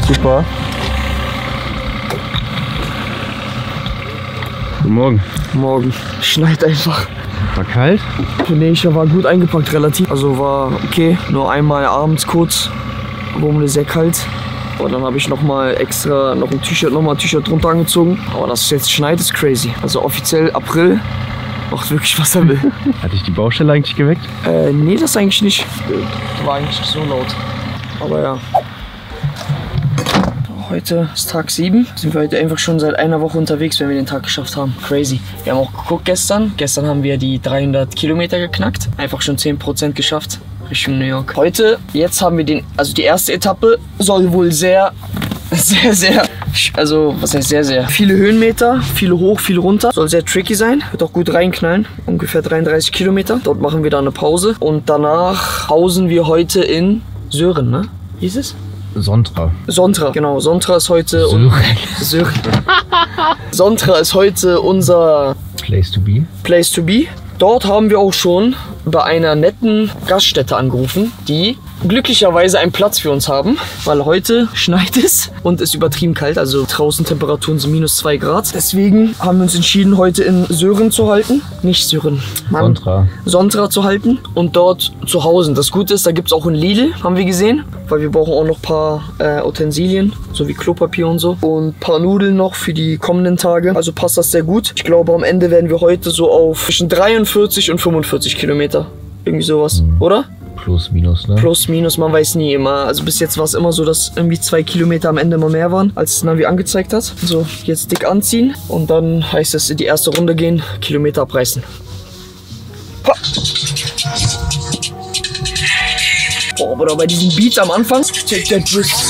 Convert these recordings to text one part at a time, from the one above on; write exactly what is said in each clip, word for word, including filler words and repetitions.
Super. Guten Morgen. Morgen. Schneit einfach. War kalt? Nee, ich war gut eingepackt relativ. Also war okay. Nur einmal abends kurz. Wurde mir sehr kalt. Aber dann habe ich noch mal extra noch ein T-Shirt, noch mal ein T-Shirt drunter angezogen. Aber dass es jetzt schneit, ist crazy. Also offiziell April macht wirklich, was er will. Hat dich die Baustelle eigentlich geweckt? Äh, nee, das eigentlich nicht. War eigentlich nicht so laut. Aber ja. Heute ist Tag sieben. Sind wir heute einfach schon seit einer Woche unterwegs, wenn wir den Tag geschafft haben. Crazy. Wir haben auch geguckt gestern. Gestern haben wir die dreihundert Kilometer geknackt. Einfach schon zehn Prozent geschafft. Richtung New York. Heute, jetzt haben wir den, also die erste Etappe soll wohl sehr, sehr, sehr, also was heißt sehr, sehr, viele Höhenmeter, viele hoch, viele runter. Soll sehr tricky sein, wird auch gut reinknallen. Ungefähr dreiunddreißig Kilometer. Dort machen wir dann eine Pause und danach pausen wir heute in Sören, ne? Wie ist es? Sontra. Sontra, genau. Sontra ist heute... Sören. Sören. Sontra ist heute unser... Place to be. Place to be. Dort haben wir auch schon bei einer netten Gaststätte angerufen, die glücklicherweise einen Platz für uns haben, weil heute schneit es und es ist übertrieben kalt, also draußen Temperaturen sind minus zwei Grad. Deswegen haben wir uns entschieden, heute in Sören zu halten. Nicht Sören, Mann. Sontra. Sontra zu halten und dort zu Hause. Das Gute ist, da gibt es auch ein Lidl, haben wir gesehen, weil wir brauchen auch noch ein paar äh, Utensilien, so wie Klopapier und so. Und ein paar Nudeln noch für die kommenden Tage, also passt das sehr gut. Ich glaube, am Ende werden wir heute so auf zwischen dreiundvierzig und fünfundvierzig Kilometer. Irgendwie sowas, mhm. Oder? Plus, minus, ne? Plus, minus, man weiß nie immer. Also bis jetzt war es immer so, dass irgendwie zwei Kilometer am Ende immer mehr waren, als das Navi angezeigt hat. So, jetzt dick anziehen und dann heißt es in die erste Runde gehen, Kilometer abreißen. Ha. Boah, aber bei diesen Beats am Anfang, check that twist.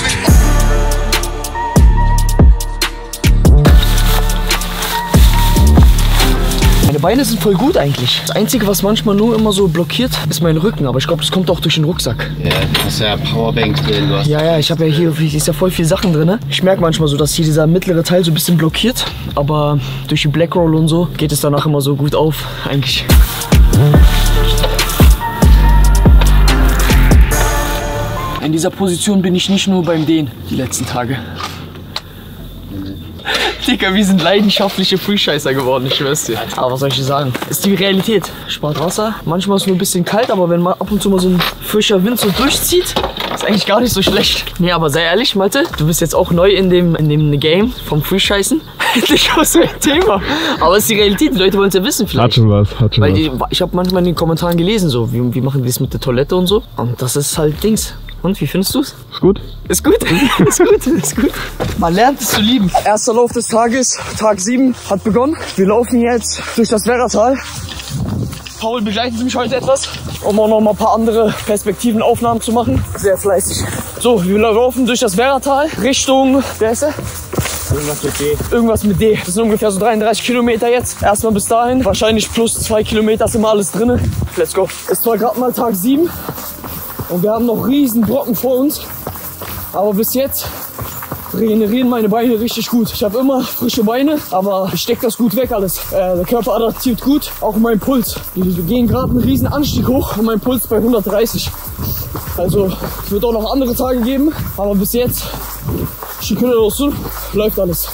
Meine Beine sind voll gut eigentlich. Das Einzige, was manchmal nur immer so blockiert, ist mein Rücken. Aber ich glaube, das kommt auch durch den Rucksack. Ja, du hast ja Powerbank drin. Du hast ja, ja, ich habe ja hier ist ja voll viel Sachen drin. Ich merke manchmal so, dass hier dieser mittlere Teil so ein bisschen blockiert. Aber durch die Black Roll und so geht es danach immer so gut auf, eigentlich. In dieser Position bin ich nicht nur beim Dehnen die letzten Tage. Digga, wir sind leidenschaftliche Freescheißer geworden, ich schwör's dir. Aber was soll ich dir sagen? Ist die Realität. Spart Wasser. Manchmal ist es nur ein bisschen kalt, aber wenn mal ab und zu mal so ein frischer Wind so durchzieht, ist eigentlich gar nicht so schlecht. Nee, aber sei ehrlich, Malte, du bist jetzt auch neu in dem, in dem Game vom Freescheißen. Endlich aus dem Thema. Aber es ist die Realität, die Leute wollen es ja wissen vielleicht. Hat schon was, hat schon Weil was. Die, ich habe manchmal in den Kommentaren gelesen, so, wie, wie machen die das mit der Toilette und so. Und das ist halt Dings. Und wie findest du es? Ist gut. Ist gut? Ist gut, ist gut. Man lernt es zu lieben. Erster Lauf des Tages, Tag sieben, hat begonnen. Wir laufen jetzt durch das Werratal. Paul begleitet mich heute etwas, um auch noch mal ein paar andere Perspektiven, Aufnahmen zu machen. Sehr fleißig. So, wir laufen durch das Werratal Richtung, wer ist er? irgendwas mit D. Irgendwas mit D. Das sind ungefähr so dreiunddreißig Kilometer jetzt. Erstmal bis dahin. Wahrscheinlich plus zwei Kilometer ist immer alles drin. Let's go. Es war gerade mal Tag sieben. Und wir haben noch riesen Brocken vor uns. Aber bis jetzt regenerieren meine Beine richtig gut. Ich habe immer frische Beine, aber ich stecke das gut weg alles. Äh, der Körper adaptiert gut, auch mein Puls. Wir gehen gerade einen riesen Anstieg hoch und mein Puls bei hundertdreißig. Also es wird auch noch andere Tage geben, aber bis jetzt läuft alles.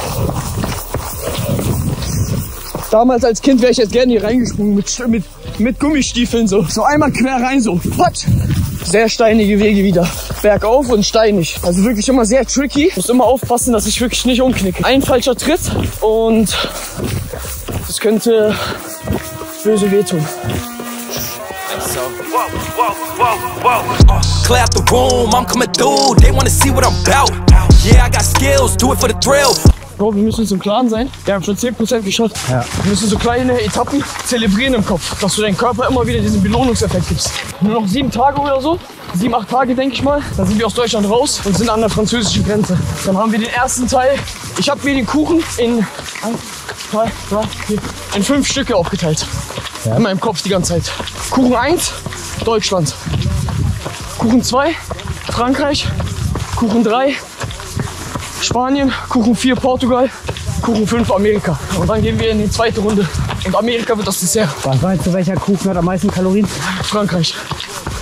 Damals als Kind wäre ich jetzt gerne hier reingesprungen mit, mit, mit Gummistiefeln so. So einmal quer rein so. Patsch. Sehr steinige Wege wieder. Bergauf und steinig. Also wirklich immer sehr tricky. Muss immer aufpassen, dass ich wirklich nicht umknicke. Ein falscher Tritt und das könnte böse wehtun. So. Whoa, whoa, whoa, whoa. Uh, clear out the room, I'm coming through. They wanna see what I'm about. Yeah, I got skills, do it for the thrill. Bro, wir müssen uns im Klaren sein. Wir haben schon zehn Prozent geschafft. Ja. Wir müssen so kleine Etappen zelebrieren im Kopf, dass du deinem Körper immer wieder diesen Belohnungseffekt gibst. Nur noch sieben Tage oder so, sieben, acht Tage denke ich mal, dann sind wir aus Deutschland raus und sind an der französischen Grenze. Dann haben wir den ersten Teil. Ich habe mir den Kuchen in eins, zwei, drei, vier, in fünf Stücke aufgeteilt. Ja. In meinem Kopf die ganze Zeit. Kuchen eins, Deutschland. Kuchen zwei, Frankreich. Kuchen drei, Spanien. Kuchen vier, Portugal. Kuchen fünf, Amerika. Und dann gehen wir in die zweite Runde. Und Amerika wird das Dessert. Was meinst du, welcher Kuchen hat am meisten Kalorien? Frankreich.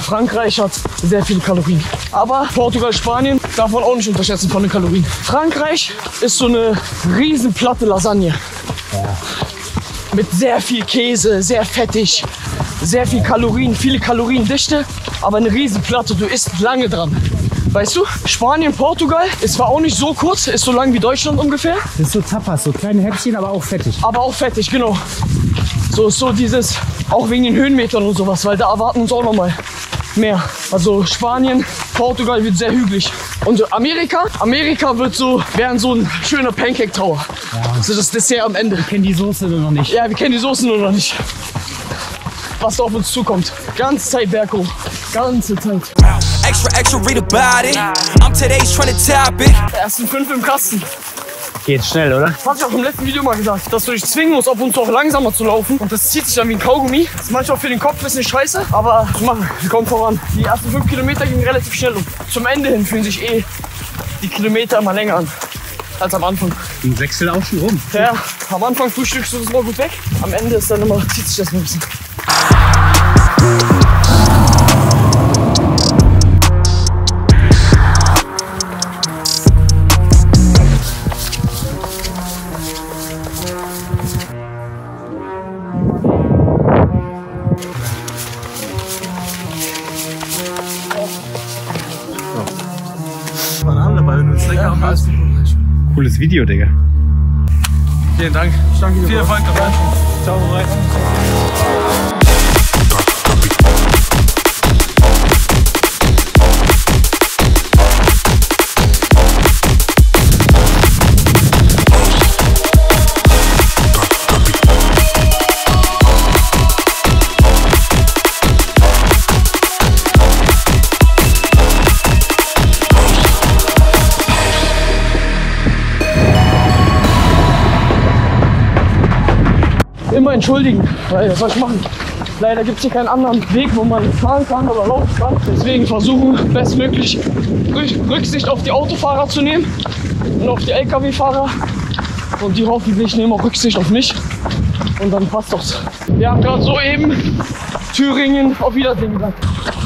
Frankreich hat sehr viele Kalorien. Aber Portugal, Spanien darf man auch nicht unterschätzen von den Kalorien. Frankreich ist so eine riesen Platte Lasagne. Ja. Mit sehr viel Käse, sehr fettig, sehr viel Kalorien, viele Kaloriendichte, aber eine riesen Platte, du isst lange dran. Weißt du, Spanien, Portugal ist zwar auch nicht so kurz, ist so lang wie Deutschland ungefähr. Das ist so Tapas, so kleine Häppchen, aber auch fettig. Aber auch fettig, genau. So ist so dieses, auch wegen den Höhenmetern und sowas, weil da erwarten uns auch noch mal mehr. Also Spanien, Portugal wird sehr hügelig. Und Amerika, Amerika wird so, wären so ein schöner Pancake Tower. Ja. So das Dessert am Ende. Wir kennen die Soße nur noch nicht. Ja, wir kennen die Soße nur noch nicht. Was da auf uns zukommt. Ganze Zeit berghoch. Ganze Zeit. Extra, extra, read about it. I'm today's trying to tap it. Ersten fünf im Kasten. Geht schnell, oder? Das hatte ich auch im letzten Video mal gesagt, dass du dich zwingen musst, ab und zu auch langsamer zu laufen. Und das zieht sich dann wie ein Kaugummi. Das ist manchmal für den Kopf ein bisschen scheiße, aber machen, wir kommen voran. Die ersten fünf Kilometer gingen relativ schnell um. Zum Ende hin fühlen sich eh die Kilometer immer länger an als am Anfang. Die wechseln auch schon rum. Ja, am Anfang frühstückst du das mal gut weg. Am Ende ist dann immer, zieht sich das ein bisschen. Cooles Video, Digga. Vielen Dank. Ich danke dir. Viel Erfolg dabei. Ciao, rein. Immer entschuldigen, weil was soll ich machen? Leider gibt es hier keinen anderen Weg, wo man fahren kann oder laufen kann. Deswegen versuchen, bestmöglich Rücksicht auf die Autofahrer zu nehmen und auf die L K W-Fahrer. Und die hoffentlich nehmen auch Rücksicht auf mich. Und dann passt das. Wir haben gerade soeben Thüringen auf Wiedersehen gesagt.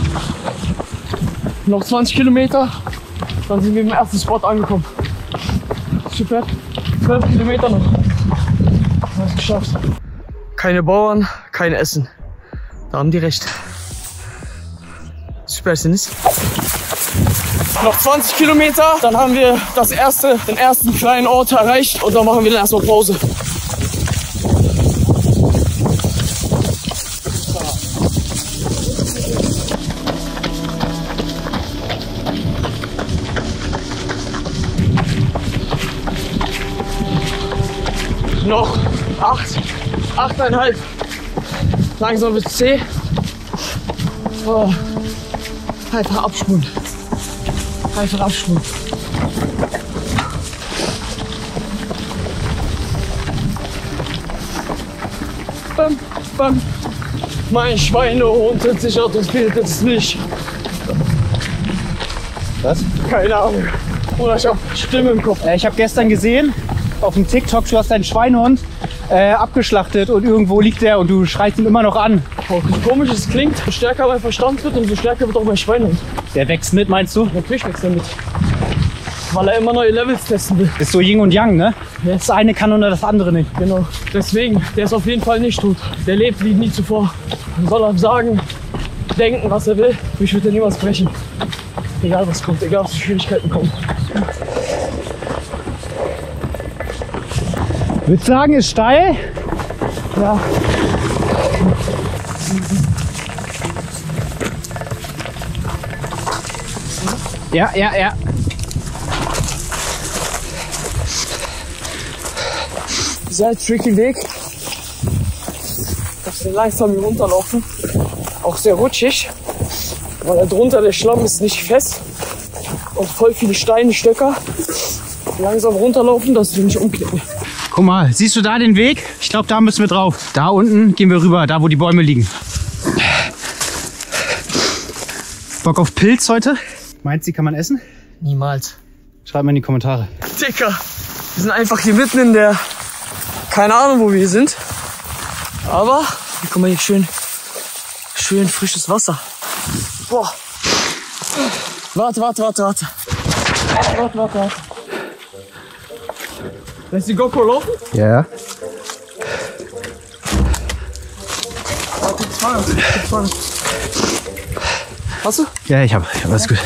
Noch zwanzig Kilometer, dann sind wir im ersten Spot angekommen. Super, zwölf Kilometer noch. Alles geschafft. Keine Bauern, kein Essen. Da haben die recht. Super ist es. Noch zwanzig Kilometer, dann haben wir das erste, den ersten kleinen Ort erreicht und dann machen wir dann erstmal Pause. Noch acht, achteinhalb. Langsam wird es zäh. Oh. Einfach abspulen. Einfach abspulen. Bam, bam. Mein Schweinehund entsichert das Bild des Licht. Was? Keine Ahnung. Oder ich habe Stimme im Kopf. Äh, ich habe gestern gesehen, auf dem TikTok, du hast deinen Schweinehund äh, abgeschlachtet und irgendwo liegt der und du schreist ihn immer noch an. Oh, so komisch es klingt, so stärker mein Verstand wird, umso stärker wird auch mein Schweinehund. Der wächst mit, meinst du? Natürlich wächst er mit. Weil er immer neue Levels testen will. Ist so Yin und Yang, ne? Ja. Das eine kann und das andere nicht. Genau. Deswegen, der ist auf jeden Fall nicht tot. Der lebt wie nie zuvor. Man soll er sagen, denken, was er will. Mich wird er niemals brechen. Egal was kommt, egal was für Schwierigkeiten kommen. Ich würde sagen, ist steil. Ja. Ja, ja, ja. Sehr tricky Weg. Darfst du langsam hier runterlaufen. Auch sehr rutschig. Weil da drunter der Schlamm ist nicht fest. Und voll viele Steine, Stöcker. Langsam runterlaufen, dass wir nicht umknicken. Guck mal, siehst du da den Weg? Ich glaube, da müssen wir drauf. Da unten gehen wir rüber, da wo die Bäume liegen. Bock auf Pilz heute? Meinst du, die kann man essen? Niemals. Schreib mal in die Kommentare. Dicker, wir sind einfach hier mitten in der... Keine Ahnung, wo wir hier sind. Aber, hier, guck mal, hier schön, schön frisches Wasser. Boah. Warte, warte, warte, warte. Warte, warte, warte. Lässt die GoPro laufen? Ja. Warte, jetzt fahren. Jetzt fahren. Hast du? Ja, ich hab. Ich hab alles gut.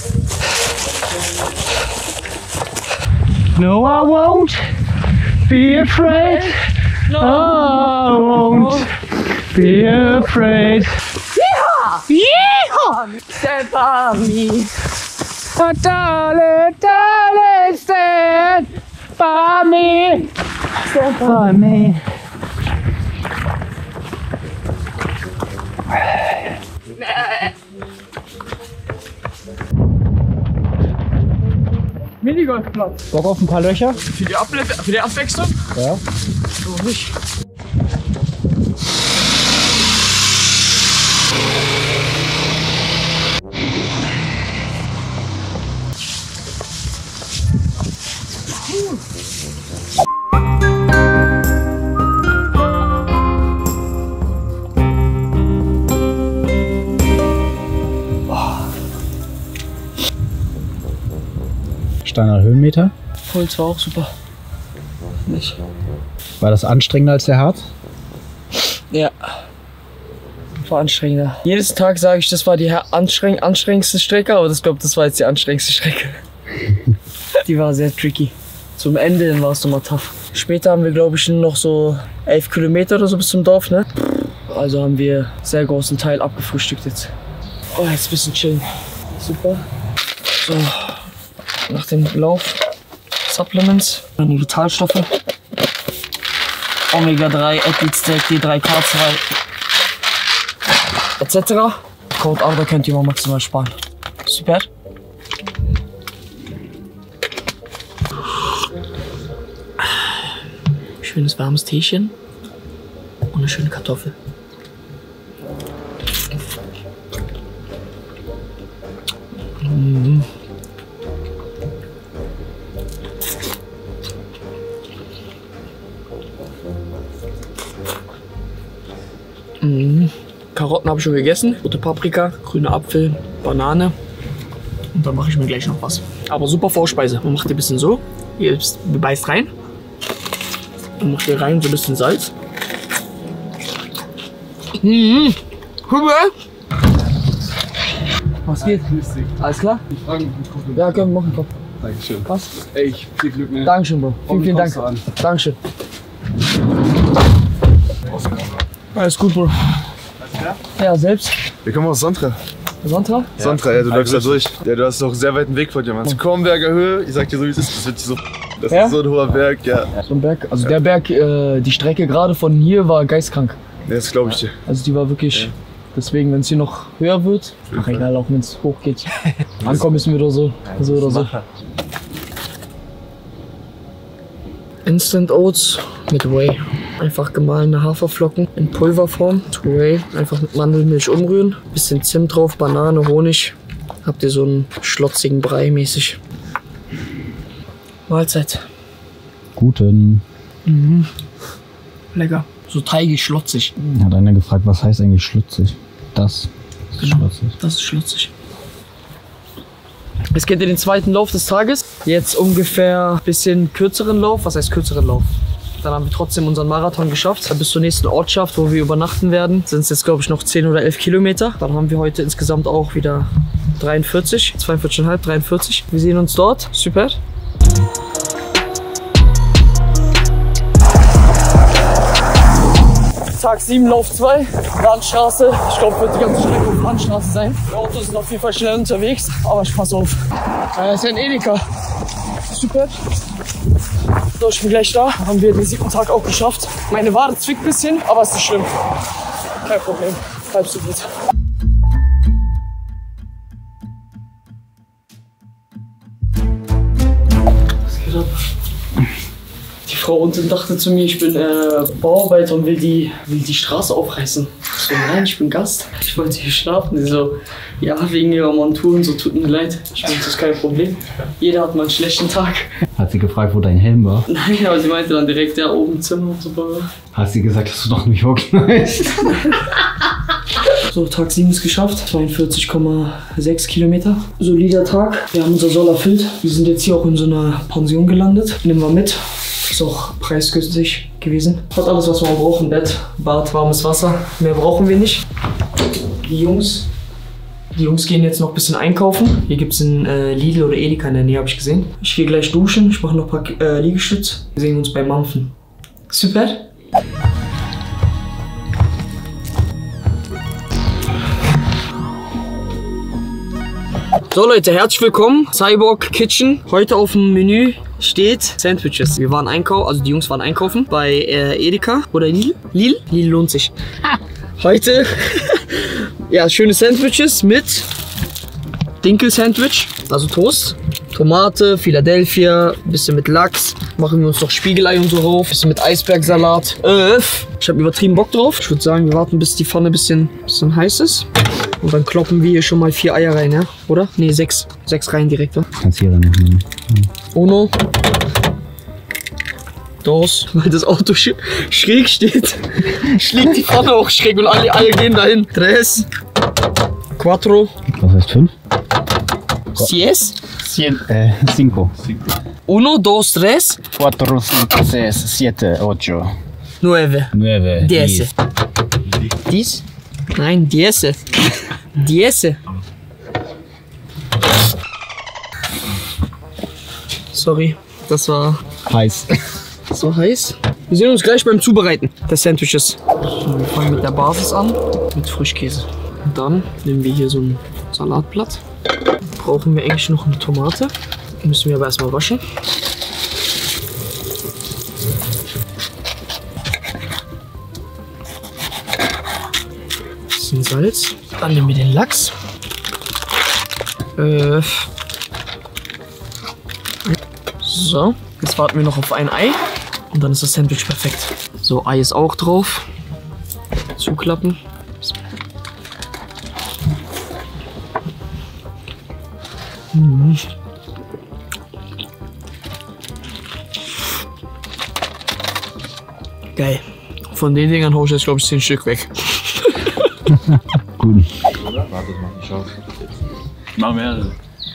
No, I won't be afraid. No, I won't be afraid. Yeehaw! Yeehaw! Stand by me. Oh, darling, darling, stand by me. Stand by me. Minigolfplatz. Bock auf ein paar Löcher? Für die, Able für die Abwechslung? Ja. So nicht. Steiner Höhenmeter. Puls war auch super. Nicht. War das anstrengender als der Hart? Ja. War anstrengender. Jedes Tag sage ich, das war die anstreng anstrengendste Strecke, aber ich glaube, das war jetzt die anstrengendste Strecke. Die war sehr tricky. Zum Ende hin war es nochmal tough. Später haben wir, glaube ich, noch so elf Kilometer oder so bis zum Dorf, ne? Also haben wir einen sehr großen Teil abgefrühstückt jetzt. Oh, jetzt ein bisschen chillen. Super. So. Nach dem Lauf Supplements, meine Vitalstoffe, Omega drei, Athlete Stack, D drei K zwei et cetera. Code A, da könnt ihr mal maximal sparen. Super. Schönes warmes Teechen und eine schöne Kartoffel. Mm. Mhm. Karotten habe ich schon gegessen, rote Paprika, grüne Apfel, Banane und dann mache ich mir gleich noch was. Aber super Vorspeise. Man macht ein bisschen so, ihr beißt rein und macht hier rein so ein bisschen Salz. Mhm. Was geht? Alles klar? Ich frage mich, Ja, können wir machen, komm. Dankeschön. Was? Ey, ich viel Glück, ne? Dankeschön, Bro. Vielen, vielen Dank. An. Dankeschön. Alles gut, Bro. Alles klar? Ja, selbst. Wir kommen aus Sontra. Sontra? Sontra, ja, du läufst da durch. Ja, du hast doch einen sehr weiten Weg vor dir, Mann. Die Kornberger Höhe, ich sag dir so, wie es ist, das wird so. Das Ja? ist so ein hoher Berg, ja. So ein Berg. Also der Berg, äh, die Strecke gerade von hier war geistkrank. Das glaube ich dir. Also die war wirklich. Deswegen, wenn es hier noch höher wird, ach egal, auch wenn es hoch geht. Ankommen müssen wir oder so. So oder so. Instant Oats mit Whey. Einfach gemahlene Haferflocken in Pulverform. To Whey. Einfach mit Mandelmilch umrühren. Bisschen Zimt drauf, Banane, Honig. Habt ihr so einen schlotzigen Brei mäßig. Mahlzeit. Guten. Mhm. Lecker. So teigig, schlotzig. Hat einer gefragt, was heißt eigentlich schlutzig? Das ist Genau. schlutzig. Das ist schlotzig. Jetzt geht ihr den zweiten Lauf des Tages. Jetzt ungefähr ein bisschen kürzeren Lauf. Was heißt kürzeren Lauf? Dann haben wir trotzdem unseren Marathon geschafft. Bis zur nächsten Ortschaft, wo wir übernachten werden, sind es jetzt, glaube ich, noch zehn oder elf Kilometer. Dann haben wir heute insgesamt auch wieder dreiundvierzig, zweiundvierzig Komma fünf, dreiundvierzig. Wir sehen uns dort. Super. Tag sieben, Lauf zwei, Landstraße. Ich glaube, wird die ganze Strecke auf Landstraße sein. Die Autos sind auf jeden Fall schnell unterwegs, aber ich pass auf. Das ist ja ein Edeka. Super. So, ich bin gleich da. Haben wir den siebten Tag auch geschafft. Meine Wade zwickt ein bisschen, aber es ist nicht schlimm. Kein Problem. Halb so gut. Was geht ab? Die Frau unten dachte zu mir, ich bin äh, Bauarbeiter und will die, will die Straße aufreißen. Ich so, nein, ich bin Gast. Ich wollte hier schlafen. Sie so, ja, wegen ihrer Montur und so, tut mir leid. Ich meine, das ist kein Problem. Jeder hat mal einen schlechten Tag. Hat sie gefragt, wo dein Helm war? Nein, aber sie meinte dann direkt, ja, oben im Zimmer und so. Hast sie gesagt, dass du noch New York weißt? So, Tag sieben ist geschafft. zweiundvierzig Komma sechs Kilometer. Solider Tag. Wir haben unser Soll erfüllt. Wir sind jetzt hier auch in so einer Pension gelandet. Nehmen wir mit. Ist auch preisgünstig gewesen. Hat alles, was man braucht. Ein Bett, Bad, warmes Wasser. Mehr brauchen wir nicht. Die Jungs. Die Jungs gehen jetzt noch ein bisschen einkaufen. Hier gibt es einen äh, Lidl oder Edeka in der Nähe, habe ich gesehen. Ich gehe gleich duschen. Ich mache noch ein paar äh, Liegestütze. Wir sehen uns beim Mampfen. Super. So Leute, herzlich willkommen. Cyborg Kitchen. Heute auf dem Menü steht Sandwiches. Wir waren einkaufen, also die Jungs waren einkaufen bei äh, Edeka oder Lidl. Lidl? Lidl lohnt sich. Heute ja, schöne Sandwiches mit Dinkel-Sandwich, also Toast, Tomate, Philadelphia, bisschen mit Lachs. Machen wir uns noch Spiegelei und so drauf, bisschen mit Eisbergsalat. Äh, ich habe übertrieben Bock drauf. Ich würde sagen, wir warten, bis die Pfanne ein bisschen, bisschen heiß ist. Und dann kloppen wir hier schon mal vier Eier rein, ja? Oder? Ne, sechs. Sechs rein direkt, wa? Kannst hier dann machen. Uno. Dos, weil das Auto sch schräg steht, schlägt die Pfanne auch schräg und alle Eier gehen dahin. Tres, cuatro. Was heißt fünf? Sies. Cien, äh, cinco. Uno, dos, tres. Cuatro, cinco, seis, siete, ocho. Nueve. Nueve. Diez. Dies? Nein, diez. Diez. Sorry, das war Heiß. so heiß. Wir sehen uns gleich beim Zubereiten der Sandwiches. So, wir fangen mit der Basis an, mit Frischkäse. Und dann nehmen wir hier so ein Salatblatt. Brauchen wir eigentlich noch eine Tomate. Die müssen wir aber erstmal waschen. Bisschen Salz. Dann nehmen wir den Lachs. Äh. So, jetzt warten wir noch auf ein Ei. Und dann ist das Sandwich perfekt. So, Ei ist auch drauf. Zuklappen. Mhm. Geil. Von den Dingern hau ich jetzt, glaube ich, zehn Stück weg. Gut. Warte, mach ich auf. Machen wir.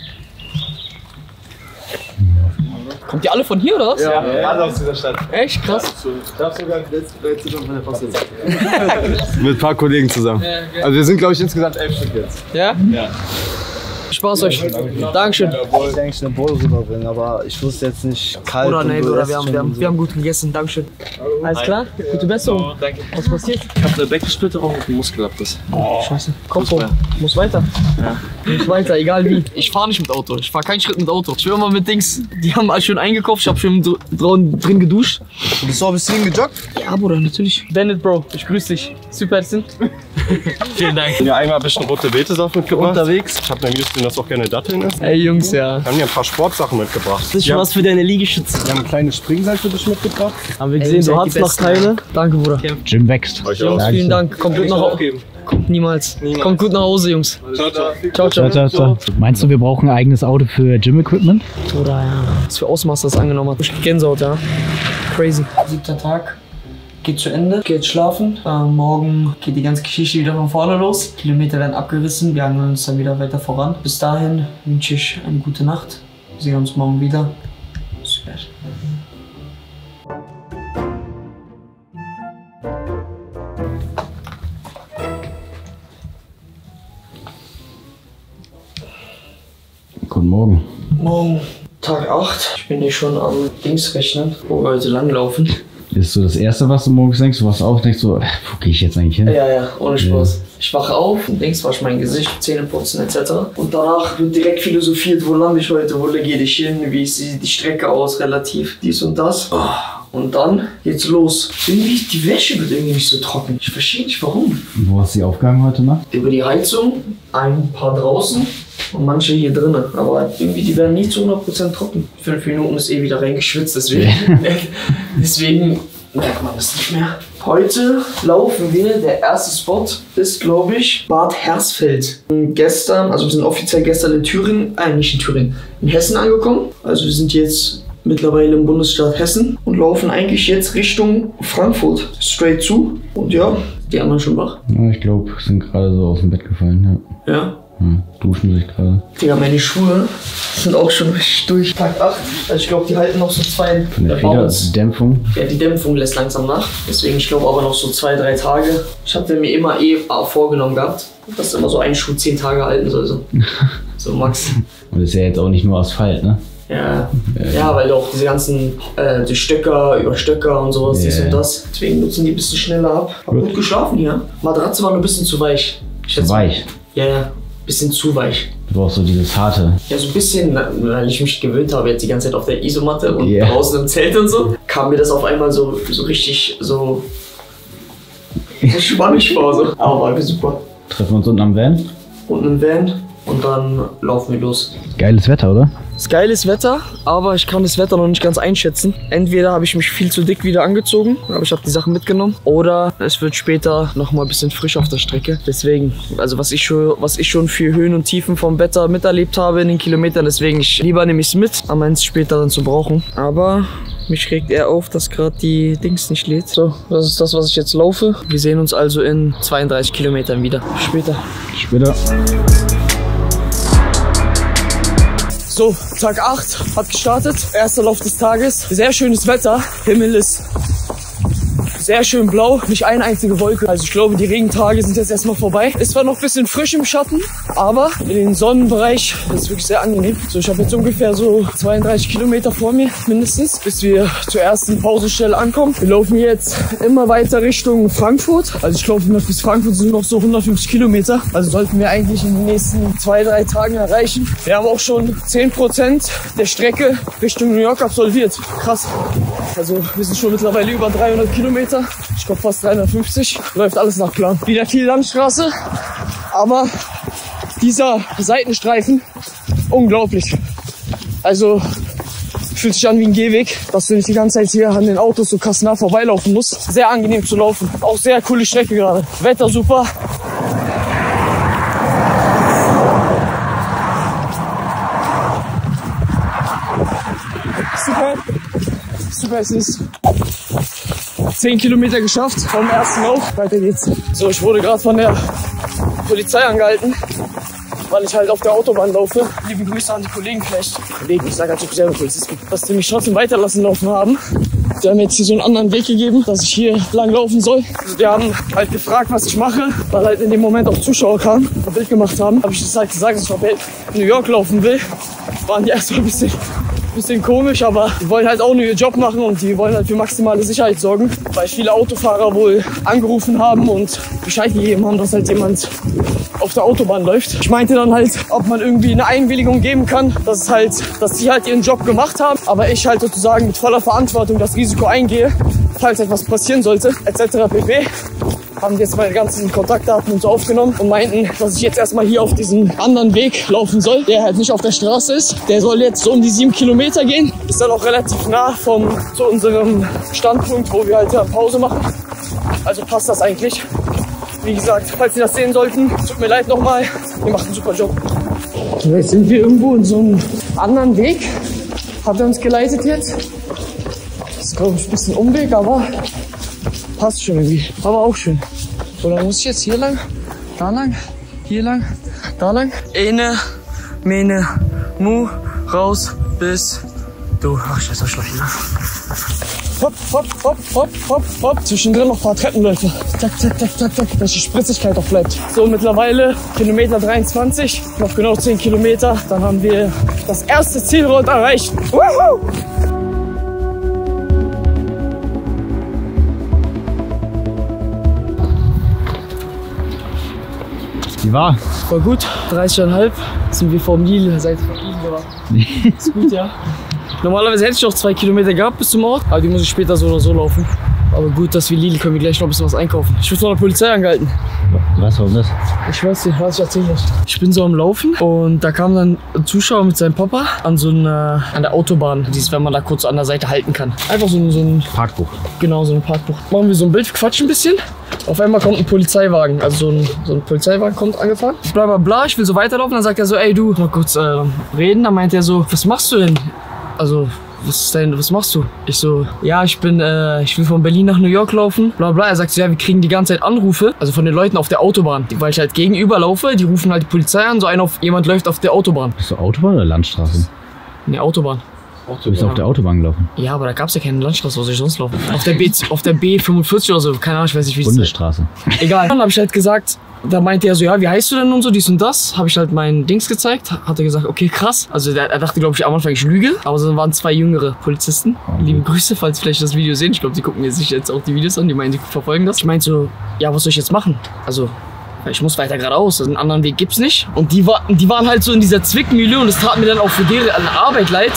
Kommt ihr alle von hier, oder was? Ja, alle aus dieser Stadt. Echt krass. Ich darf sogar letzte Stunde von der Post mit ein paar Kollegen zusammen. Also wir sind, glaube ich, insgesamt elf Stück jetzt. Ja? Ja. Spaß euch. Dankeschön. Ich wollte eigentlich eine Bowl rüberbringen, aber ich wusste jetzt nicht kalt. Oder nee, und oder wir haben, wir, haben, wir haben gut gegessen. Dankeschön. Alles klar? Gute Besserung. Danke. Was passiert? Ich hab eine Beckensplitterung und einen Muskelabriss. Oh. Scheiße. Komm, Bro. Muss weiter. Ja. Muss weiter, egal wie. Ich fahre nicht mit Auto. Ich fahre keinen Schritt mit Auto. Ich will immer mit Dings. Die haben alles schön eingekauft. Ich habe schon drin, drin geduscht. Du bist auch ein bisschen gejoggt? Ja, Bruder, natürlich. Bennett, Bro. Ich grüße dich. Super, sind. Vielen Dank. Ich habe mir einmal ein bisschen rote Betesaft mitgebracht. Unterwegs. Ich habe mir Justin das auch gerne Datteln ist. Ey, Jungs, ja. Wir haben hier ein paar Sportsachen mitgebracht. Das ist schon was für deine Liegestütze. Wir haben ein kleines Springseil für dich mitgebracht. Haben wir gesehen, du hast noch Teile. Danke, Bruder. Jim wächst. Euch Jungs, auch. vielen Dank. Kommt gut nach Hause. Kommt niemals. niemals. Kommt gut nach Hause, Jungs. Ciao, ciao. Ciao, ciao. Ciao, ciao, ciao. Meinst du, wir brauchen ein eigenes Auto für Gym-Equipment? Oder ja. Was für Ausmaß das angenommen hat. Ich Gänsehaut, ja. Crazy. Siebter Tag. Geht zu Ende, geht schlafen. Äh, morgen geht die ganze Geschichte wieder von vorne los. Kilometer werden abgerissen, wir hangeln uns dann wieder weiter voran. Bis dahin wünsche ich eine gute Nacht. Wir sehen uns morgen wieder. Super. Guten Morgen. Morgen Tag acht. Ich bin hier schon am Dings rechnen, wo wir heute langlaufen. Ist so das Erste, was du morgens denkst? Du wachst auf und denkst so, wo gehe ich jetzt eigentlich hin? Ja, ja, ohne Spaß. Ja. Ich wache auf und links wasche mein Gesicht, Zähne putzen et cetera. Und danach wird direkt philosophiert, wo lande ich heute, wo gehe ich hin, wie sieht die Strecke aus, relativ dies und das. Oh. Und dann geht's los. Irgendwie, die Wäsche wird irgendwie nicht so trocken. Ich verstehe nicht warum. Und wo hast du die Aufgaben heute Nacht? Über die Heizung, ein paar draußen und manche hier drinnen. Aber irgendwie, die werden nie zu hundert Prozent trocken. Fünf Minuten ist eh wieder reingeschwitzt, deswegen, deswegen merkt man das nicht mehr. Heute laufen wir, der erste Spot ist, glaube ich, Bad Hersfeld. Gestern, also wir sind offiziell gestern in Thüringen, äh, nicht in Thüringen, in Hessen angekommen. Also wir sind jetzt mittlerweile im Bundesstaat Hessen und laufen eigentlich jetzt Richtung Frankfurt. Straight zu. Und ja, die anderen schon wach. Ja, ich glaube, sind gerade so aus dem Bett gefallen, ja. Ja? Hm, duschen sich gerade. Digga, meine Schuhe sind auch schon richtig durch. Tag acht. Also ich glaube, die halten noch so zwei... Von der Federdämpfung? Ja, die Dämpfung lässt langsam nach. Deswegen, ich glaube aber noch so zwei, drei Tage. Ich hatte mir immer eh vorgenommen gehabt, dass immer so ein Schuh zehn Tage halten soll. So, so Max. Und das ist ja jetzt auch nicht nur Asphalt, ne? Ja, ja, weil auch diese ganzen äh, die Stöcker über Stöcker und sowas, yeah. dies und das. Deswegen nutzen die ein bisschen schneller ab. Hab gut geschlafen hier. Matratze war nur ein bisschen zu weich. Zu weich? Ja, ja. Bisschen zu weich. Du brauchst so dieses harte. Ja, so ein bisschen, weil ich mich gewöhnt habe, jetzt die ganze Zeit auf der Isomatte und yeah. draußen im Zelt und so, kam mir das auf einmal so, so richtig so, so schwammig vor. So. Aber war super. Treffen wir uns unten am Van? Unten im Van und dann laufen wir los. Geiles Wetter, oder? Es ist geiles Wetter, aber ich kann das Wetter noch nicht ganz einschätzen. Entweder habe ich mich viel zu dick wieder angezogen, aber ich habe die Sachen mitgenommen. Oder es wird später noch mal ein bisschen frisch auf der Strecke. Deswegen, also was ich schon, was ich schon für Höhen und Tiefen vom Wetter miterlebt habe in den Kilometern. Deswegen, ich lieber nehme ich es mit, am Ende später dann zu brauchen. Aber mich regt eher auf, dass gerade die Dings nicht lädt. So, das ist das, was ich jetzt laufe. Wir sehen uns also in zweiunddreißig Kilometern wieder. Später. Später. So, Tag acht hat gestartet, erster Lauf des Tages. Sehr schönes Wetter, Himmel ist sehr schön blau, nicht eine einzige Wolke. Also ich glaube, die Regentage sind jetzt erstmal vorbei. Ist zwar noch ein bisschen frisch im Schatten, aber in den Sonnenbereich ist es wirklich sehr angenehm. So, ich habe jetzt ungefähr so zweiunddreißig Kilometer vor mir, mindestens, bis wir zur ersten Pausestelle ankommen. Wir laufen jetzt immer weiter Richtung Frankfurt. Also ich glaube, bis Frankfurt sind noch so hundertfünfzig Kilometer. Also sollten wir eigentlich in den nächsten zwei, drei Tagen erreichen. Wir haben auch schon zehn Prozent der Strecke Richtung New York absolviert. Krass. Also wir sind schon mittlerweile über dreihundert Kilometer. Ich glaube fast dreihundertfünfzig. Läuft alles nach Plan. Wieder viel Landstraße. Aber dieser Seitenstreifen, unglaublich. Also fühlt sich an wie ein Gehweg, dass du nicht die ganze Zeit hier an den Autos so krass nah vorbeilaufen musst. Sehr angenehm zu laufen. Auch sehr coole Strecke gerade. Wetter super. Super. Super, es ist zehn Kilometer geschafft vom ersten Lauf. Weiter geht's. So, ich wurde gerade von der Polizei angehalten, weil ich halt auf der Autobahn laufe. Liebe Grüße an die Kollegen vielleicht. Kollegen, ich sage natürlich selber Polizisten. Dass die mich trotzdem weiterlassen laufen haben. Die haben jetzt hier so einen anderen Weg gegeben, dass ich hier lang laufen soll. Also die haben halt gefragt, was ich mache, weil halt in dem Moment auch Zuschauer kamen, ein Bild gemacht haben. Habe ich das halt gesagt, dass ich auf New York laufen will. Waren die erstmal ein bisschen... Bisschen komisch, aber die wollen halt auch nur ihren Job machen und die wollen halt für maximale Sicherheit sorgen, weil viele Autofahrer wohl angerufen haben und Bescheid gegeben haben, dass halt jemand auf der Autobahn läuft. Ich meinte dann halt, ob man irgendwie eine Einwilligung geben kann, dass halt, dass sie halt ihren Job gemacht haben, aber ich halt sozusagen mit voller Verantwortung das Risiko eingehe, falls etwas passieren sollte, et cetera pp. Haben jetzt meine ganzen Kontaktdaten und so aufgenommen und meinten, dass ich jetzt erstmal hier auf diesen anderen Weg laufen soll, der halt nicht auf der Straße ist. Der soll jetzt so um die sieben Kilometer gehen. Ist dann auch relativ nah vom, zu unserem Standpunkt, wo wir halt ja Pause machen. Also passt das eigentlich. Wie gesagt, falls Sie das sehen sollten, tut mir leid nochmal. Ihr macht einen super Job. Jetzt sind wir irgendwo in so einem anderen Weg. Hat er uns geleitet jetzt. Das ist, glaube ich, ein bisschen Umweg, aber passt schon irgendwie. Aber auch schön. Oder muss ich jetzt hier lang? Da lang? Hier lang? Da lang? Ene, Mene, Mu, raus, bis du. Ach, scheiße, Schleich. Hopp, hopp, hopp, hopp, hopp, hopp. Zwischendrin noch ein paar Treppenläufe. Zack, zack, zack, zack, zack. Dass die Spritzigkeit auch bleibt. So, mittlerweile Kilometer dreiundzwanzig. Noch genau zehn Kilometer. Dann haben wir das erste Zielrund erreicht. Woohoo! Wie war? War gut. dreißig Komma fünf sind wir vom Lille, Seite von Lille gewartet. Ist gut, ja. Normalerweise hätte ich noch zwei Kilometer gehabt bis zum Ort, aber die muss ich später so oder so laufen. Aber gut, dass wir Lille können wir gleich noch ein bisschen was einkaufen. Ich wurde von der Polizei angehalten. Was, warum das? Ich weiß nicht, was ich erzählt habe. Ich bin so am Laufen und da kam dann ein Zuschauer mit seinem Papa an so einer, an der Autobahn. Dieses, wenn man da kurz an der Seite halten kann. Einfach so ein, so ein Parkbuch. Genau, so ein Parkbuch. Machen wir so ein Bild, quatschen ein bisschen. Auf einmal kommt ein Polizeiwagen, also so ein, so ein Polizeiwagen kommt angefahren. Bla bla bla, ich will so weiterlaufen, dann sagt er so, ey du, mal kurz äh, reden. Dann meint er so, was machst du denn? Also, was ist denn, was machst du? Ich so, ja, ich bin, äh, ich will von Berlin nach New York laufen, bla bla. Er sagt so, ja, wir kriegen die ganze Zeit Anrufe, also von den Leuten auf der Autobahn, weil ich halt gegenüber laufe, die rufen halt die Polizei an, so einer auf, jemand läuft auf der Autobahn. Bist du Autobahn oder Landstraße? Ne, Autobahn. Du bist ja auf der Autobahn gelaufen. Ja, aber da gab es ja keine Landstraße, wo soll ich sonst laufen? Auf der B, auf der B fünfundvierzig oder so, keine Ahnung, ich weiß nicht, wie es ist. Bundesstraße. Egal. Dann habe ich halt gesagt, da meinte er so, ja, wie heißt du denn und so, dies und das. Habe ich halt mein Dings gezeigt, hat er gesagt, okay, krass. Also der, er dachte, glaube ich, am Anfang, ich lüge. Aber so waren zwei jüngere Polizisten. Liebe Grüße, falls vielleicht das Video sehen. Ich glaube, die gucken mir sich jetzt auch die Videos an, die meinen, die verfolgen das. Ich meinte so, ja, was soll ich jetzt machen? Also, ich muss weiter geradeaus, einen anderen Weg gibt's nicht. Und die, war, die waren halt so in dieser Zwickmühle und es tat mir dann auch für deren Arbeit leid.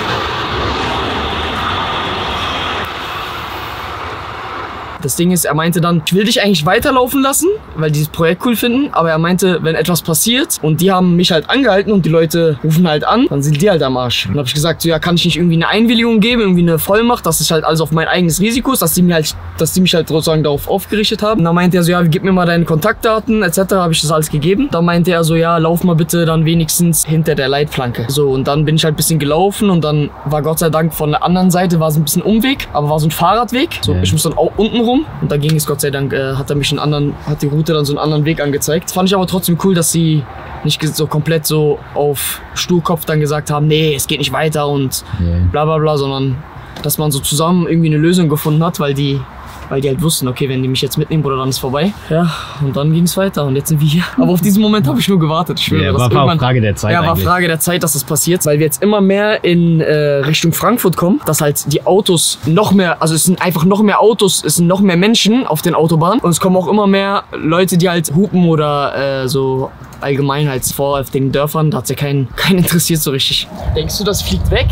Das Ding ist, er meinte dann, ich will dich eigentlich weiterlaufen lassen, weil die das Projekt cool finden. Aber er meinte, wenn etwas passiert und die haben mich halt angehalten und die Leute rufen halt an, dann sind die halt am Arsch. Und dann habe ich gesagt, so, ja, kann ich nicht irgendwie eine Einwilligung geben, irgendwie eine Vollmacht, dass ich halt alles auf mein eigenes Risiko ist, dass die, mir halt, dass die mich halt sozusagen darauf aufgerichtet haben. Und dann meinte er so, ja, gib mir mal deine Kontaktdaten et cetera. Habe ich das alles gegeben. Dann meinte er so, ja, lauf mal bitte dann wenigstens hinter der Leitplanke. So, und dann bin ich halt ein bisschen gelaufen und dann war Gott sei Dank von der anderen Seite war es ein bisschen Umweg, aber war so ein Fahrradweg. So, ich muss dann auch unten rum. Und da ging es Gott sei Dank, äh, hat er mich einen anderen, hat die Route dann so einen anderen Weg angezeigt. Fand ich aber trotzdem cool, dass sie nicht so komplett so auf Sturkopf dann gesagt haben, nee, es geht nicht weiter und yeah. bla bla bla, sondern dass man so zusammen irgendwie eine Lösung gefunden hat, weil die, weil die halt wussten, okay, wenn die mich jetzt mitnehmen, Bruder, dann ist vorbei. Ja, und dann ging es weiter und jetzt sind wir hier. Aber auf diesen Moment habe ich nur gewartet. Ich schwöre, ja, war, war Frage der Zeit. Ja, war eigentlich. Frage der Zeit, dass das passiert, weil wir jetzt immer mehr in äh, Richtung Frankfurt kommen, dass halt die Autos noch mehr, also es sind einfach noch mehr Autos, es sind noch mehr Menschen auf den Autobahnen und es kommen auch immer mehr Leute, die halt hupen oder äh, so allgemein halt vor auf den Dörfern, da hat es ja keinen, keinen interessiert so richtig. Denkst du, das fliegt weg?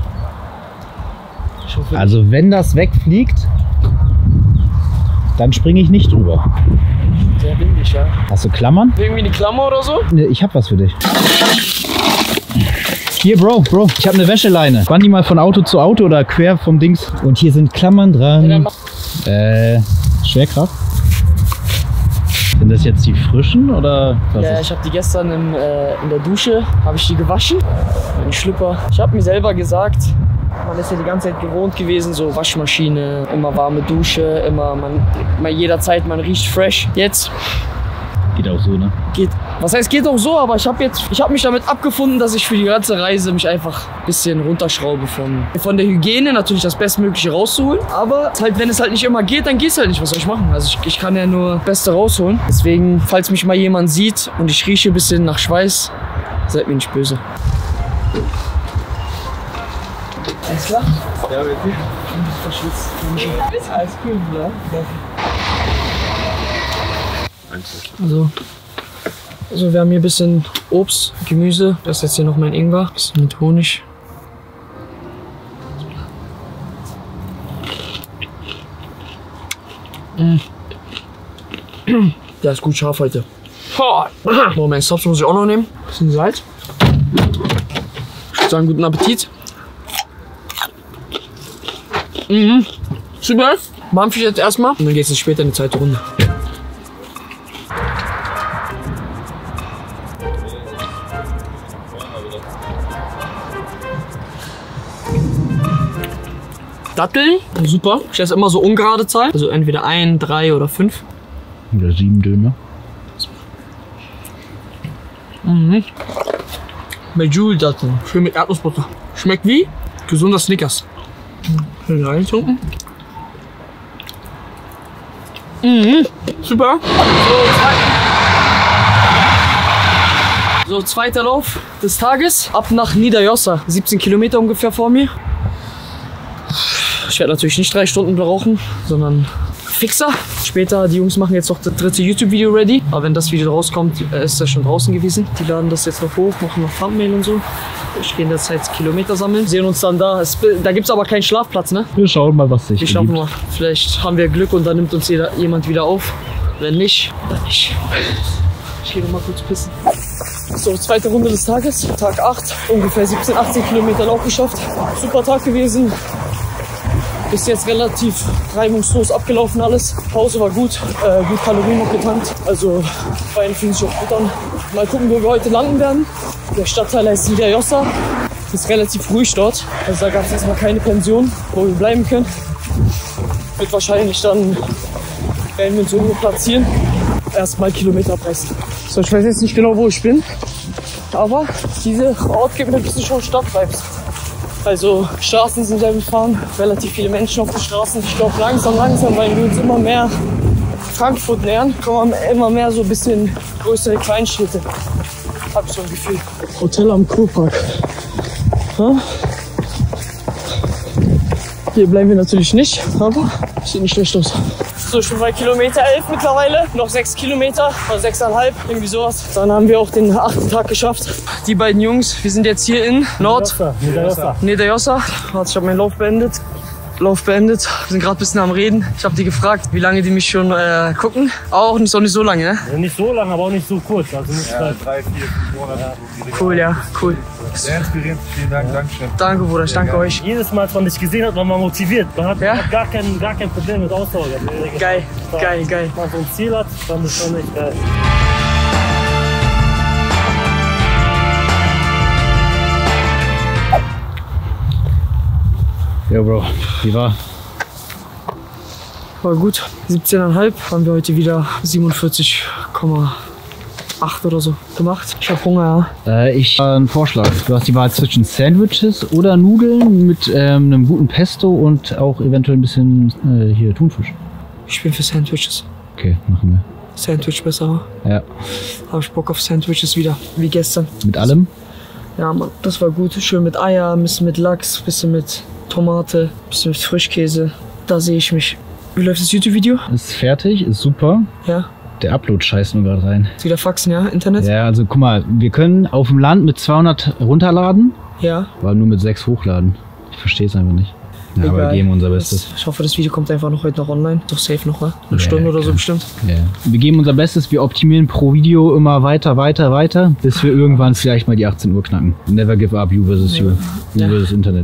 Also wenn das wegfliegt, dann springe ich nicht drüber. Sehr windig, ja. Hast du Klammern? Irgendwie eine Klammer oder so? Ne, ich hab was für dich. Hier, Bro, Bro, ich habe eine Wäscheleine. Spann die mal von Auto zu Auto oder quer vom Dings. Und hier sind Klammern dran. Ja, äh, Schwerkraft. Sind das jetzt die frischen oder was? Ja, ich habe die gestern im, äh, in der Dusche, habe ich die gewaschen. Meine Schlüpper. Ich habe mir selber gesagt, man ist ja die ganze Zeit gewohnt gewesen, so Waschmaschine, immer warme Dusche, immer, man, man jederzeit, man riecht fresh. Jetzt geht auch so, ne? Geht. Was heißt geht auch so, aber ich habe jetzt, ich habe mich damit abgefunden, dass ich für die ganze Reise mich einfach ein bisschen runterschraube von, von der Hygiene, natürlich das Bestmögliche rauszuholen. Aber halt, wenn es halt nicht immer geht, dann geht es halt nicht. Was soll ich machen? Also ich, ich kann ja nur das Beste rausholen. Deswegen, falls mich mal jemand sieht und ich rieche ein bisschen nach Schweiß, seid mir nicht böse. Alles klar? Ja, bitte. Verschwitzt. Alles cool, oder? Also, also, wir haben hier ein bisschen Obst, Gemüse. Das ist jetzt hier noch mein Ingwer. Ein bisschen mit Honig. Mm. Der ist gut scharf heute. Moment, Stops muss ich auch noch nehmen. Ein bisschen Salz. Ich würde sagen, guten Appetit. Mhm. Super. Mampf ich jetzt erstmal und dann geht es später in die zweite Runde. Datteln, super. Ich esse immer so ungerade Zahl. Also entweder ein, drei oder fünf. Oder sieben Döner. Mhm. Medjool-Datteln. Schön mit Erdnussbutter. Schmeckt wie gesunder Snickers. Schön reintunken. Mhm. Super. So, so, zweiter Lauf des Tages. Ab nach Niederjossa. siebzehn Kilometer ungefähr vor mir. Ich werde natürlich nicht drei Stunden brauchen, sondern fixer. Später, die Jungs machen jetzt noch das dritte YouTube-Video ready. Aber wenn das Video rauskommt, ist das schon draußen gewesen. Die laden das jetzt noch hoch, machen noch Thumbnail und so. Ich gehe in der Zeit Kilometer sammeln. Sehen uns dann da. Es, da gibt es aber keinen Schlafplatz, ne? Wir schauen mal, was sich Wir schauen mal. Vielleicht haben wir Glück und dann nimmt uns jeder, jemand wieder auf. Wenn nicht, dann nicht. Ich gehe noch mal kurz pissen. So, zweite Runde des Tages. Tag acht. Ungefähr siebzehn, achtzehn Kilometer Lauf geschafft. Super Tag gewesen. Bis jetzt relativ reibungslos abgelaufen alles. Pause war gut, äh, gut Kalorien noch getankt. Also Beine fühlen sich auch gut an. Mal gucken, wo wir heute landen werden. Der Stadtteil heißt Niederjossa. Es ist relativ ruhig dort. Also da gab es erstmal keine Pension, wo wir bleiben können. Wird wahrscheinlich dann, werden wir uns irgendwo platzieren, erstmal Kilometer pressen. So, ich weiß jetzt nicht genau, wo ich bin, aber dieser Ort gibt mir ein bisschen schon Stadtvibes. Also Straßen sind sehr befahren, relativ viele Menschen auf den Straßen. Ich glaube langsam, langsam, weil wir uns immer mehr Frankfurt nähern, kommen immer mehr so ein bisschen größere Kleinstädte. Hab ich so ein Gefühl. Hotel am Kurpark. Ja? Hier bleiben wir natürlich nicht, aber sieht nicht schlecht aus. So, ich bin bei Kilometer elf mittlerweile, noch sechs Kilometer, oder sechseinhalb, irgendwie sowas. Dann haben wir auch den achten Tag geschafft. Die beiden Jungs, wir sind jetzt hier in Nord Niederjossa. Niederjossa. Warte, ich habe meinen Lauf beendet. Lauf beendet. Wir sind gerade ein bisschen am Reden. Ich habe die gefragt, wie lange die mich schon äh, gucken. Auch nicht so, nicht so lange, ne? Also nicht so lange, aber auch nicht so kurz. Also nicht Ja, drei, vier, fünf Monate. Ja. Cool, ja, cool. Sehr inspirierend. Vielen Dank, Dankeschön. Danke, Bruder, ich danke euch. Jedes Mal, als man dich gesehen hat, war man motiviert. Man hat, Ja? man hat gar, kein, gar kein Problem mit Ausdauer. Geil, geil, geil. Wenn man so ein Ziel hat, dann ist schon echt geil. Ja, Bro, wie war? War gut. siebzehn Komma fünf haben wir heute wieder siebenundvierzig Komma acht oder so gemacht. Ich hab Hunger, ja. Äh, ich habe einen Vorschlag. Du hast die Wahl zwischen Sandwiches oder Nudeln mit ähm, einem guten Pesto und auch eventuell ein bisschen äh, hier Thunfisch. Ich bin für Sandwiches. Okay, machen wir. Sandwich besser. Ja. Habe ich Bock auf Sandwiches wieder, wie gestern. Mit allem? Ja, Mann, das war gut. Schön mit Eier, ein bisschen mit Lachs, ein bisschen mit Tomate, ein bisschen mit Frischkäse. Da sehe ich mich. Wie läuft das YouTube-Video? Ist fertig, ist super. Ja. Der Upload scheißt nur gerade rein. Ist wieder Faxen, ja? Internet? Ja, also guck mal, wir können auf dem Land mit zweihundert runterladen, Ja. aber nur mit sechs hochladen. Ich verstehe es einfach nicht. Ja, aber wir Egal. geben unser Bestes. Ich hoffe, das Video kommt einfach noch heute noch online. Doch safe noch mal. Eine Ja, Stunde oder so klar. bestimmt. Ja. Wir geben unser Bestes, wir optimieren pro Video immer weiter, weiter, weiter, bis wir irgendwann vielleicht mal die achtzehn Uhr knacken. Never give up, you versus you. You Ja. versus Internet.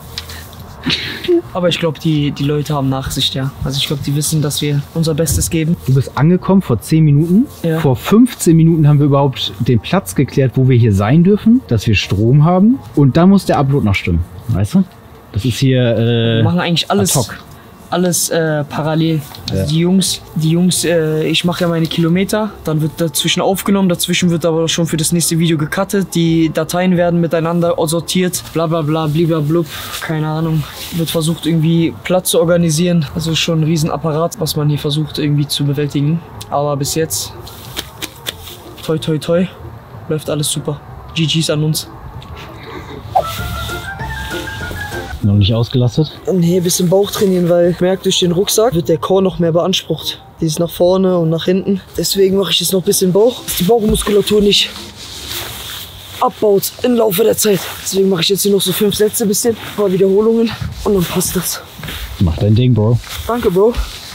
Aber ich glaube, die, die Leute haben Nachsicht, ja. Also ich glaube, die wissen, dass wir unser Bestes geben. Du bist angekommen vor zehn Minuten. Ja. Vor fünfzehn Minuten haben wir überhaupt den Platz geklärt, wo wir hier sein dürfen, dass wir Strom haben. Und dann muss der Upload noch stimmen. Weißt du? Das ist hier äh, Wir machen eigentlich alles, ad hoc. alles äh, parallel. Also Ja. die Jungs, die Jungs, äh, ich mache ja meine Kilometer, dann wird dazwischen aufgenommen, dazwischen wird aber schon für das nächste Video gecuttet, die Dateien werden miteinander sortiert, bla bla bla, blub, keine Ahnung. Wird versucht irgendwie Platz zu organisieren, also schon ein Riesenapparat, was man hier versucht irgendwie zu bewältigen. Aber bis jetzt, toi toi toi, läuft alles super. G G's an uns. Noch nicht ausgelastet. Nee, ein bisschen Bauch trainieren, weil ich merke, durch den Rucksack wird der Core noch mehr beansprucht. Die ist nach vorne und nach hinten. Deswegen mache ich jetzt noch ein bisschen Bauch, dass die Bauchmuskulatur nicht abbaut im Laufe der Zeit. Deswegen mache ich jetzt hier noch so fünf Sätze, bisschen, ein paar Wiederholungen und dann passt das. Mach dein Ding, Bro. Danke, Bro.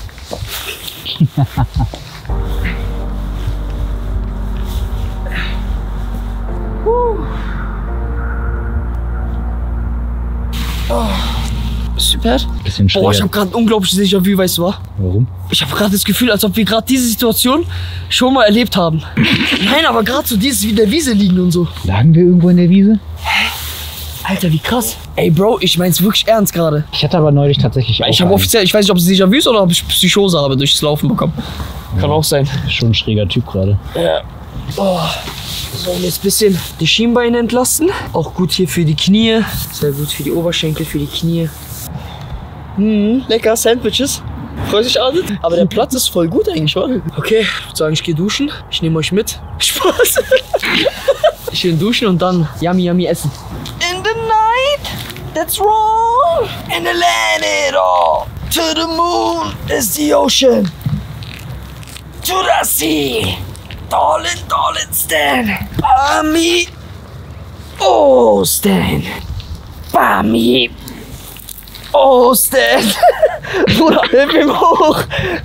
Oh. Super. Bisschen schräger. Boah, ich habe gerade ein unglaubliches Déjà-vu, weißt du was? Warum? Ich habe gerade das Gefühl, als ob wir gerade diese Situation schon mal erlebt haben. Nein, aber gerade so dieses wie in der Wiese liegen und so. Lagen wir irgendwo in der Wiese? Alter, wie krass. Ey, Bro, ich mein's wirklich ernst gerade. Ich hatte aber neulich tatsächlich auch Ich habe einen. offiziell, ich weiß nicht, ob es Déjà-vu ist oder ob ich Psychose habe durchs Laufen bekommen. Kann auch sein. Schon ein schräger Typ gerade. Ja. Oh. So, und jetzt ein bisschen die Schienbeine entlasten. Auch gut hier für die Knie. Sehr gut für die Oberschenkel, für die Knie. Hm, lecker Sandwiches. Freut sich Arndt. Aber der Platz ist voll gut eigentlich, oder? Okay, ich würde sagen, ich gehe duschen. Ich nehme euch mit. Spaß. Ich will duschen und dann yummy yummy essen. In the night, that's wrong. And I land it all. To the moon is the ocean. To the sea. Darling, darling Stan. Bami. Oh, Stan. Bami. Oh, Stan. Bruder, hilf ihm hoch.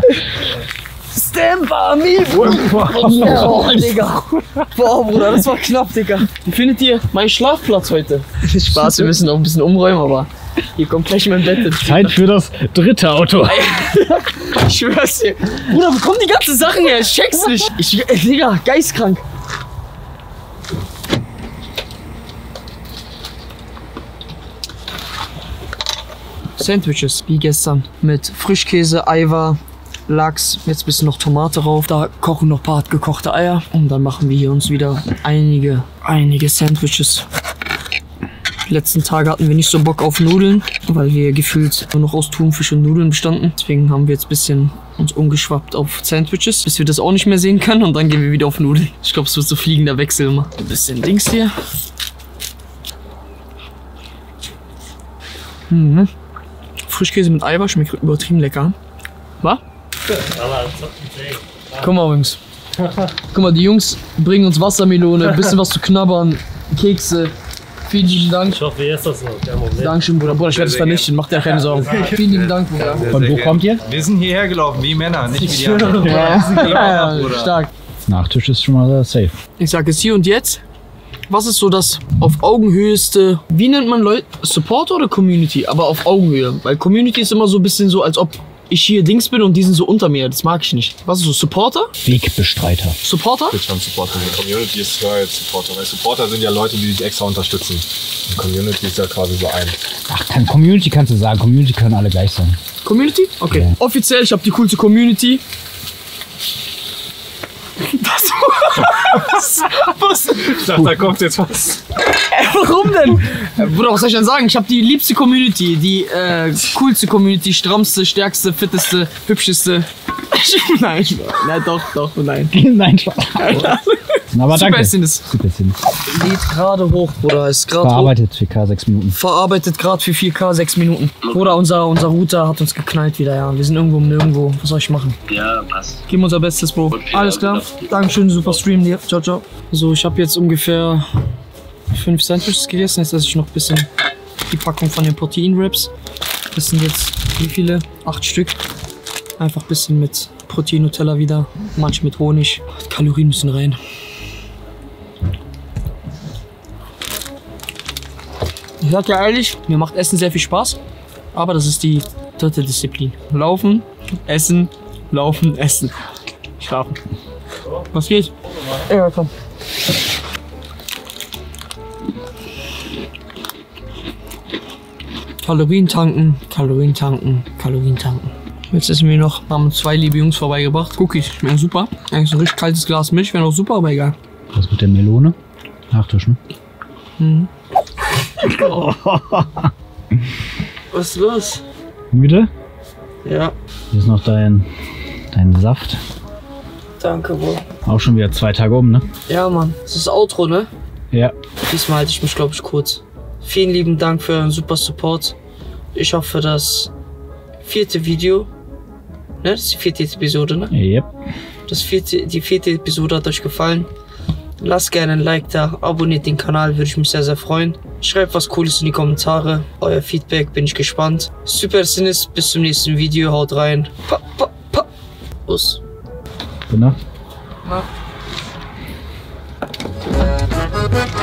Stan, Bami. Oh, Digga. Boah, Bruder, das war knapp, Digga. Wie findet ihr meinen Schlafplatz heute? Spaß, wir müssen noch ein bisschen umräumen, aber hier kommt gleich mein Bett. Zeit für das dritte Auto. Ich schwör's dir. Bruder, wo kommen die ganzen Sachen her? Ich check's nicht. Ich, äh, Digga, geistkrank. Sandwiches, wie gestern. Mit Frischkäse, Eiweiß, Lachs, jetzt ein bisschen noch Tomate drauf. Da kochen noch ein paar gekochte Eier. Und dann machen wir hier uns wieder einige, einige Sandwiches. Die letzten Tage hatten wir nicht so Bock auf Nudeln, weil wir gefühlt nur noch aus Thunfisch und Nudeln bestanden. Deswegen haben wir jetzt ein bisschen uns umgeschwappt auf Sandwiches, bis wir das auch nicht mehr sehen können. Und dann gehen wir wieder auf Nudeln. Ich glaube, es wird so fliegender Wechsel immer. Ein bisschen Dings hier. Mhm. Frischkäse mit Eiweiß schmeckt übertrieben lecker. Was? Guck mal, Jungs. Guck mal, die Jungs bringen uns Wassermelone, ein bisschen was zu knabbern, Kekse. Vielen lieben Dank. Ich hoffe, ihr esst das noch. Kein Problem. Dankeschön, Bruder. Bruder, ich werde es vernichten. Macht dir keine Sorgen. Vielen lieben Dank, Bruder. Von wo kommt ihr? Wir sind hierher gelaufen, wie Männer, nicht wie die anderen. Ja, stark. Nachtisch ist schon mal safe. Ich sage es hier und jetzt. Was ist so das auf Augenhöheste, wie nennt man Leute, Supporter oder Community? Aber auf Augenhöhe. Weil Community ist immer so ein bisschen so, als ob ich hier Dings bin und die sind so unter mir. Das mag ich nicht. Was ist so, Supporter? Wegbestreiter. Supporter? Ich bin schon Supporter. Die Community ist ja jetzt Supporter. Weil Supporter sind ja Leute, die dich extra unterstützen. Die Community ist ja quasi so ein. Ach, kann, Community kannst du sagen. Community können alle gleich sein. Community? Okay. Ja. Offiziell, ich habe die coolste Community. Das was? Was? Ich dachte, da kommt jetzt was. Äh, warum denn? Äh, Bruder, was soll ich denn sagen? Ich habe die liebste Community, die äh, coolste Community, strammste, stärkste, fitteste, hübscheste. Nein, nein, doch, doch, nein. Nein, Spaß. Aber danke. Super Super Lädt gerade hoch, Bruder. Ist gerade verarbeitet vier K sechs Minuten. Verarbeitet gerade für vier K sechs Minuten. Bruder, unser, unser Router hat uns geknallt wieder, ja. Wir sind irgendwo um nirgendwo. Was soll ich machen? Ja, passt. Geben unser Bestes, Bro. Alles klar. Dankeschön, super Stream dir. Ciao, ciao. So, ich habe jetzt ungefähr fünf Sandwiches gegessen. Jetzt esse ich noch ein bisschen die Packung von den Protein-Wraps. Das sind jetzt wie viele? Acht Stück. Einfach ein bisschen mit Protein-Nutella wieder. Manche mit Honig. Die Kalorien müssen rein. Ich sag ja ehrlich, mir macht Essen sehr viel Spaß. Aber das ist die dritte Disziplin. Laufen, essen, laufen, essen. Schlafen. Was geht? Ja, komm. Kalorien tanken, Kalorien tanken, Kalorien tanken. Jetzt essen wir noch, haben zwei liebe Jungs vorbeigebracht. Cookies, schmecken super. Eigentlich so ein richtig kaltes Glas Milch wäre noch super, aber egal. Was mit der Melone? Nachtisch, ne? Mhm. Oh. Was ist los? Müde? Ja. Hier ist noch dein, dein Saft. Danke, Bro. Auch schon wieder zwei Tage um, ne? Ja, Mann. Das ist das Outro, ne? Ja. Diesmal halte ich mich, glaube ich, kurz. Vielen lieben Dank für euren super Support. Ich hoffe, das vierte Video, ne? Das ist die vierte Episode, ne? Yep. Das vierte, die vierte Episode hat euch gefallen. Lasst gerne ein Like da, abonniert den Kanal, würde ich mich sehr, sehr freuen. Schreibt was Cooles in die Kommentare. Euer Feedback, bin ich gespannt. Super Sinnes, bis zum nächsten Video. Haut rein. Pa, pa, pa. Los. Gute Nacht. Nacht.